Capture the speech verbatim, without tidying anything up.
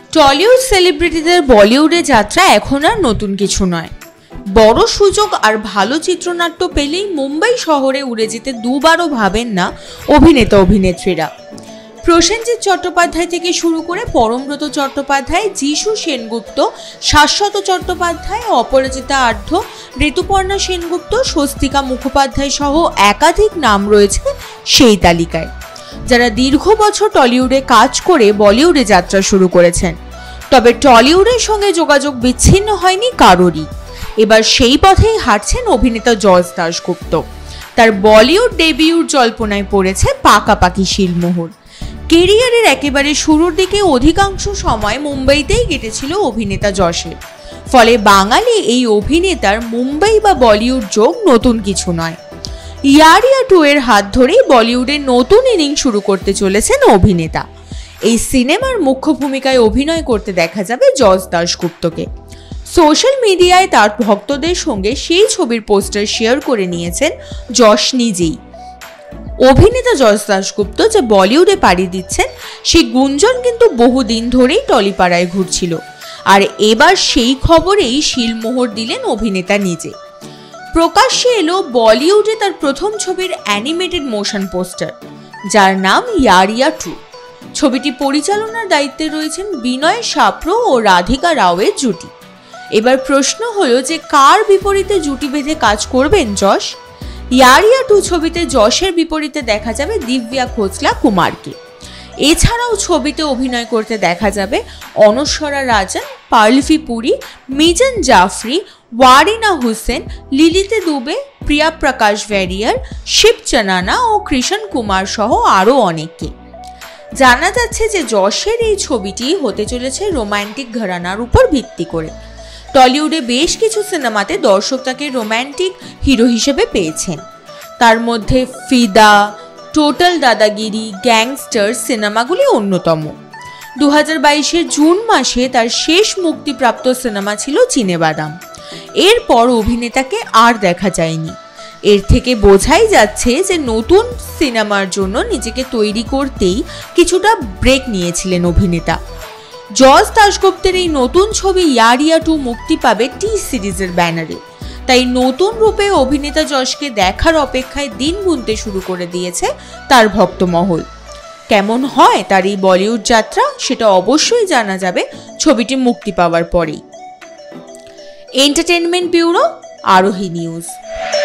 Tollywood সেলিব্রিটিদের বলিউডে যাত্রা এখন আর নতুন কিছু নয়। বড় সুযোগ আর ভালো চিত্রনাট্য পেলেই মুম্বাই শহরে উড়ে যেতে দুবারও ভাবেন না অভিনেতা অভিনেত্রীরা। প্রসেনজিৎ চট্টোপাধ্যায় থেকে শুরু করে পরমব্রত চট্টোপাধ্যায়, যিশু সেনগুপ্ত, শাশ্বত চট্টোপাধ্যায়, অপরাজিতা আঢ্য, ঋতুপর্ণা সেনগুপ্ত, স্বস্তিকা মুখোপাধ্যায় সহ একাধিক নাম রয়েছে সেই তালিকায়, যারা দীর্ঘ বছর টলিউডে কাজ করে বলিউডে যাত্রা শুরু করেছেন। তবে টলিউডের সঙ্গে যোগাযোগ বিচ্ছিন্ন হয়নি কারোরই। এবার সেই পথেই হাঁটছেন অভিনেতা জজ দাশগুপ্ত। তার বলিউড ডেবিউর জল্পনায় পড়েছে পাকাপাকি শিলমোহর। কেরিয়ারের একেবারে শুরুর দিকে অধিকাংশ সময় মুম্বাইতেই কেটেছিল অভিনেতা যশের। ফলে বাঙালি এই অভিনেতার মুম্বাই বা বলিউড যোগ নতুন কিছু নয়। ইয়ারিয়া টু এর হাত ধরেই বলিউডের নতুন ইনিংস শুরু করতে চলেছেন অভিনেতা। এই সিনেমার মুখ্য ভূমিকায় অভিনয় করতে দেখা যাবে জজ দাশগুপ্তকে। সোশ্যাল মিডিয়ায় তার ভক্তদের সঙ্গে সেই ছবির পোস্টার শেয়ার করে নিয়েছেন যশ নিজেই। অভিনেতা জজ দাশগুপ্ত যে বলিউডে পাড়ি দিচ্ছেন সেই গুঞ্জন কিন্তু বহুদিন ধরেই টলিপাড়ায় ঘুরছিল, আর এবার সেই খবরেই শিলমোহর দিলেন অভিনেতা নিজে। প্রকাশ্যে এলো বলিউডে তার প্রথম ছবির অ্যানিমেটেড মোশন পোস্টার, যার নাম ইয়ারিয়া টু। ছবিটি পরিচালনার দায়িত্বে রয়েছেন বিনয় সাপ্রো ও রাধিকা রাওয়ের জুটি। এবার প্রশ্ন হলো যে কার বিপরীতে জুটি বেঁধে কাজ করবেন যশ? ইয়ারিয়া টু ছবিতে যশের বিপরীতে দেখা যাবে দিব্যা খোসলা কুমারকে। এছাড়াও ছবিতে অভিনয় করতে দেখা যাবে অনস্বরা রাজন, পার্লভি পুরী, মিজান জাফরি, ওয়ারিনা হুসেন, লিলিতে দুবে, প্রিয়া প্রকাশ ভ্যারিয়ার, শিব চানানা ও কৃষণ কুমার সহ আরও অনেকে। জানা যাচ্ছে যে যশের এই ছবিটি হতে চলেছে রোম্যান্টিক ঘরানার উপর ভিত্তি করে। টলিউডে বেশ কিছু সিনেমাতে দর্শক তাকে রোম্যান্টিক হিরো হিসেবে পেয়েছেন। তার মধ্যে ফিদা, টোটাল দাদাগিরি, গ্যাংস্টার সিনেমাগুলি অন্যতম। দু হাজার বাইশের জুন মাসে তার শেষ মুক্তিপ্রাপ্ত সিনেমা ছিল চিনেবাদাম। এরপর অভিনেতাকে আর দেখা যায়নি। এর থেকে বোঝাই যাচ্ছে যে নতুন সিনেমার জন্য নিজেকে তৈরি করতেই কিছুটা ব্রেক নিয়েছিলেন অভিনেতা। জজ দাশগুপ্তের এই নতুন ছবি ইয়ারিয়া টু মুক্তি পাবে টি সিরিজের ব্যানারে। তাই নতুন রূপে অভিনেতা যশকে দেখার অপেক্ষায় দিন গুনতে শুরু করে দিয়েছে তার ভক্তমহল। কেমন হয় তার এই বলিউড যাত্রা সেটা অবশ্যই জানা যাবে ছবিটি মুক্তি পাওয়ার পরেই। Entertainment bureau, Arohi news.